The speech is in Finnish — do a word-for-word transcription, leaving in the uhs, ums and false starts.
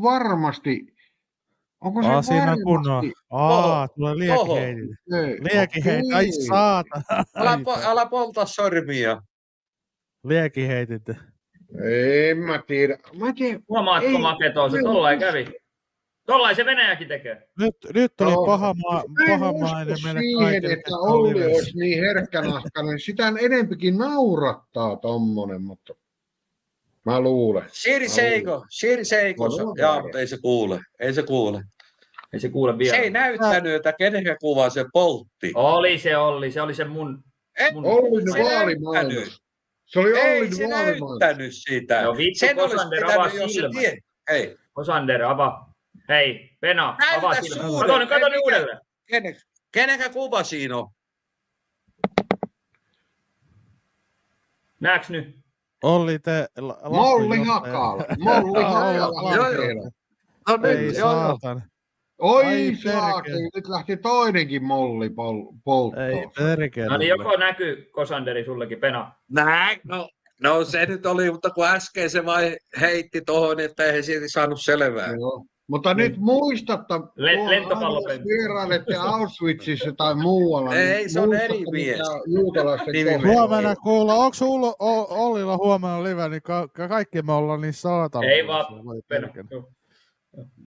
varmasti... Onko se Aa, siinä on kunnon. varmasti... Aa, tulee liekkiheitit. Liekkiheitit, ai saatana. Älä, po- älä polta sormia. Liekkiheitit. En mä tiedä. Mä tiedän. Huomaatko Maketo, se tollain kävi. Tollain se Venäjäkin tekee. Nyt, nyt tuli No, paha, maa, paha Mä maine en meille siihen, kaikille. että Olli olisi niin herkkänahkainen. Sitä enempikin naurattaa tommonen, mutta mä luulen. Siri Seiko, Siri Seiko. No, Jaa, mutta ei se kuule. Ei se kuule. Ei se kuule vielä. Se ei näyttänyt, että kenen kuva se poltti. Oli se Olli, se oli se mun... Et, mun... Ollin se vaalimainos. näyttänyt. Se oli Ei Ollin se vaalimainos. näyttänyt sitä. No vittu, Sen olisi Kosander, avaa pitänyt, jos se silmät. tie... Hei, Kosander, avaa. Hei, Pena, Näytä avaa silmät. suuren. Kato nyt, kato Ei nyt mikä- uudelleen. kenen, kenenkä kuva siinä on? Näeks nyt? Olli te... La, Molli Hakala. Molli Hakala. Joo, joo. No Ei nyt, joo, joo. saatana. Oi Ai saakeli, perkele. nyt lähti toinenkin molli pol, polttoon. Ei perkele. No niin, joko näkyy Kosanderi sullekin, Pena? Näin, no, no se nyt oli, mutta kun äsken se vai heitti tuohon, että ei siitä saanut selvää. Joo. Mutta nyt muistatte, Le- kun lentopallopeli. vierailette Auschwitzissa tai muualla. Ei, niin se on muistatte, eri mies. mitä juutalaisten Nimi- kohdalla. Huomenna kuulla, onko Ullo, O- Ollilla huomenna live, niin ka- ka- kaikki me ollaan niin saatana. Ei vaan, Pena. Joo.